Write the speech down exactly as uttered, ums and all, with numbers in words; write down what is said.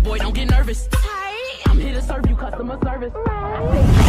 boy, don't get nervous. I'm here to serve you customer service.